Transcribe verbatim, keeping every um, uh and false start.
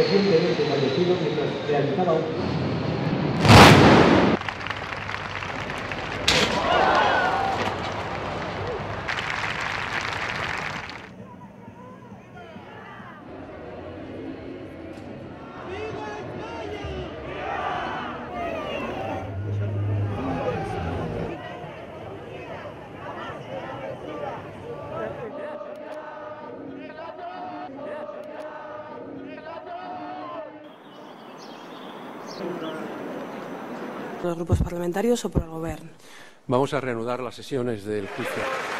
recientemente fallecido mientras realizaba un... ¿Por los grupos parlamentarios o por el Gobierno? Vamos a reanudar las sesiones del juicio.